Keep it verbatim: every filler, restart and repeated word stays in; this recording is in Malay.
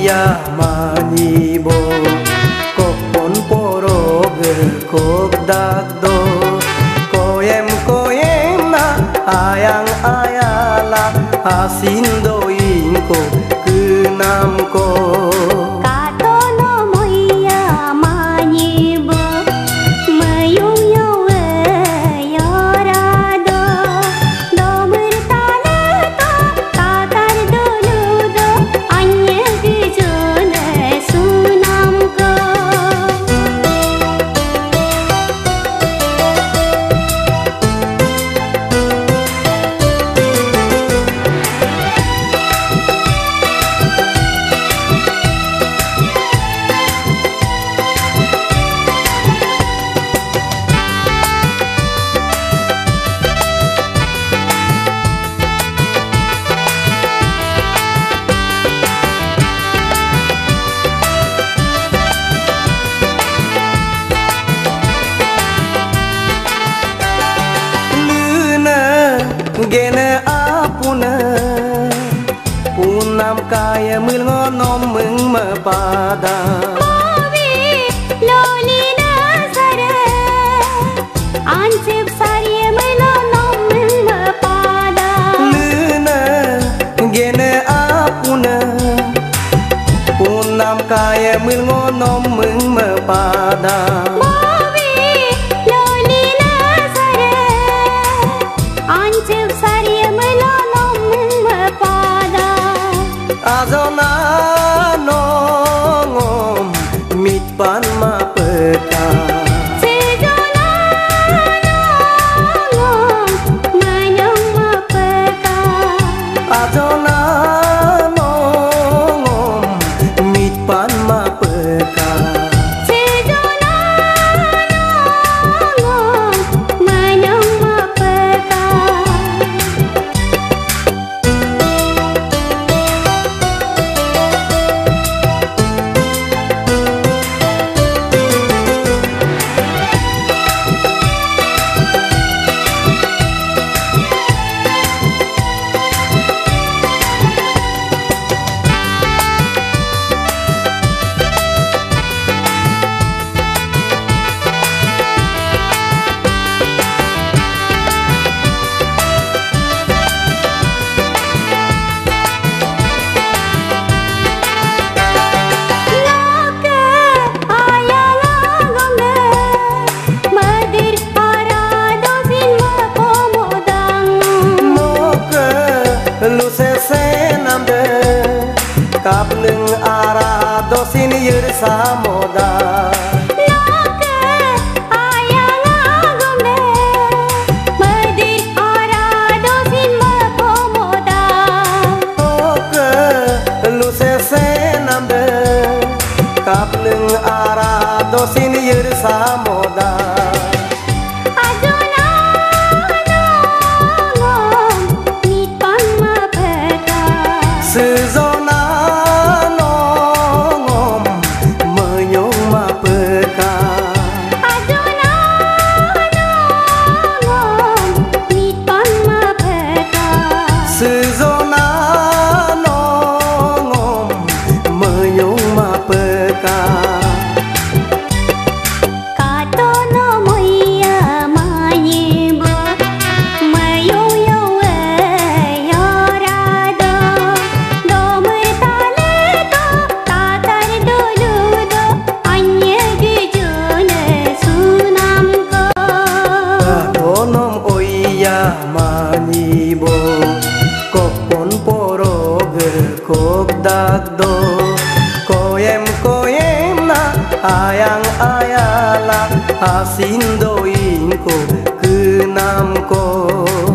oya manyibo kokpon poro gekok dagdo koyem koyem na ayang ayala asindo ingko kenamko. Gene apuna punam kaya mil ngonom meng mepada Movi lolina sare ansip sari melonom meng mepada Luna gene apuna punam kaya mil ngonom meng mepada Azona nongom mitpan mapeta Sejona nongom manyong mapeta Azona nongom mitpan mapeta Sejona nongom manyong mapeta Kapleng arah dosin yur samoda Nake ayang agombe Medir arah dosin mapomoda Oke lu sesenambe Kapleng arah dosin yur samoda Azona nongom mitpan mapeta Sezona Sezona nongom menyong mapeka Kato no moya manyibo mayong yawe yorado Domer taleto tatar duludo anya gijone sunamko Kadonom oya manyibo kokpon poro gekok dagdo koyem koyem na ayang ayala asindo ingko kenamko